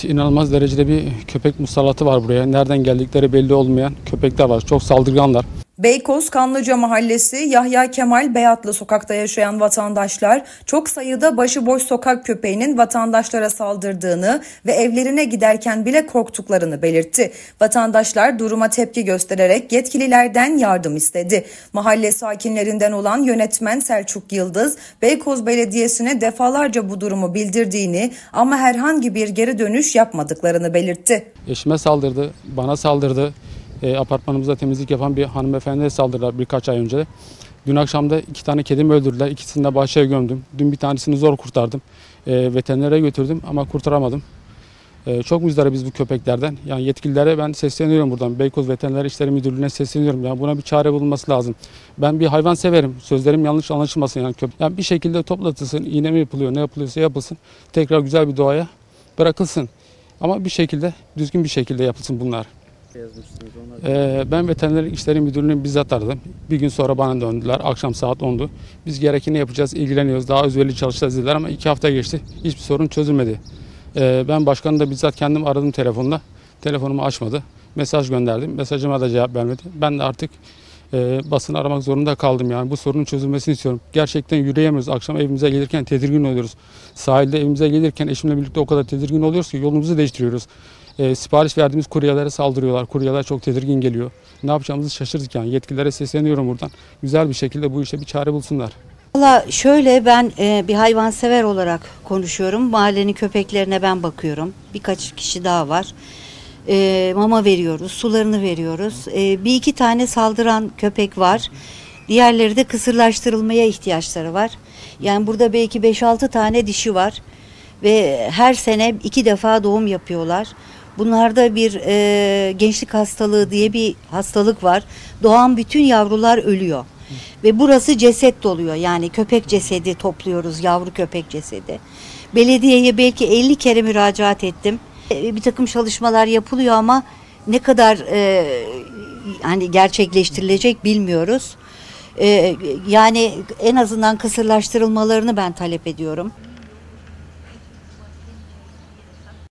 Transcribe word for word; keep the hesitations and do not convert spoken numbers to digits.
Evet, inanılmaz derecede bir köpek musallatı var buraya. Nereden geldikleri belli olmayan köpekler var. Çok saldırganlar. Beykoz Kanlıca Mahallesi Yahya Kemal Beyatlı sokakta yaşayan vatandaşlar çok sayıda başıboş sokak köpeğinin vatandaşlara saldırdığını ve evlerine giderken bile korktuklarını belirtti. Vatandaşlar duruma tepki göstererek yetkililerden yardım istedi. Mahalle sakinlerinden olan yönetmen Selçuk Yıldız, Beykoz Belediyesi'ne defalarca bu durumu bildirdiğini ama herhangi bir geri dönüş yapmadıklarını belirtti. Eşime saldırdı, bana saldırdı. E, apartmanımızda temizlik yapan bir hanımefendiye saldırdılar birkaç ay önce. Dün akşam da iki tane kedimi öldürdüler. İkisini de bahçeye gömdüm. Dün bir tanesini zor kurtardım. E, veterinere götürdüm ama kurtaramadım. E, çok müzdaribiz bu köpeklerden. Yani yetkililere ben sesleniyorum buradan. Beykoz Veteriner İşleri Müdürlüğü'ne sesleniyorum. Yani buna bir çare bulunması lazım. Ben bir hayvan severim. Sözlerim yanlış anlaşılmasın. Yani, köpek. yani bir şekilde toplatılsın. İğne mi yapılıyor, ne yapılıyorsa yapılsın. Tekrar güzel bir doğaya bırakılsın. Ama bir şekilde, düzgün bir şekilde yapılsın bunlar. Ee, ben Veterinerlik İşleri Müdürlüğü'nü bizzat aradım. Bir gün sonra bana döndüler. Akşam saat ondu. Biz gerekeni yapacağız, ilgileniyoruz. Daha özverili çalışacağız dediler ama iki hafta geçti. Hiçbir sorun çözülmedi. Ee, ben başkanı da bizzat kendim aradım telefonla. Telefonumu açmadı. Mesaj gönderdim. Mesajıma da cevap vermedi. Ben de artık e, basını aramak zorunda kaldım. Yani bu sorunun çözülmesini istiyorum. Gerçekten yürüyemiyoruz. Akşam evimize gelirken tedirgin oluyoruz. Sahilde evimize gelirken eşimle birlikte o kadar tedirgin oluyoruz ki yolumuzu değiştiriyoruz. E, sipariş verdiğimiz kuryelere saldırıyorlar. Kuryeler çok tedirgin geliyor. Ne yapacağımızı şaşırdık yani. Yetkililere sesleniyorum buradan. Güzel bir şekilde bu işe bir çare bulsunlar. Valla şöyle, ben e, bir hayvansever olarak konuşuyorum. Mahallenin köpeklerine ben bakıyorum. Birkaç kişi daha var. E, mama veriyoruz, sularını veriyoruz. E, bir iki tane saldıran köpek var. Diğerleri de kısırlaştırılmaya ihtiyaçları var. Yani burada belki beş altı tane dişi var. Ve her sene iki defa doğum yapıyorlar. Bunlarda bir e, gençlik hastalığı diye bir hastalık var. Doğan bütün yavrular ölüyor. Hı. Ve burası ceset doluyor. Yani köpek cesedi topluyoruz, yavru köpek cesedi. Belediyeye belki elli kere müracaat ettim. E, bir takım çalışmalar yapılıyor ama ne kadar e, hani gerçekleştirilecek bilmiyoruz. E, yani en azından kısırlaştırılmalarını ben talep ediyorum.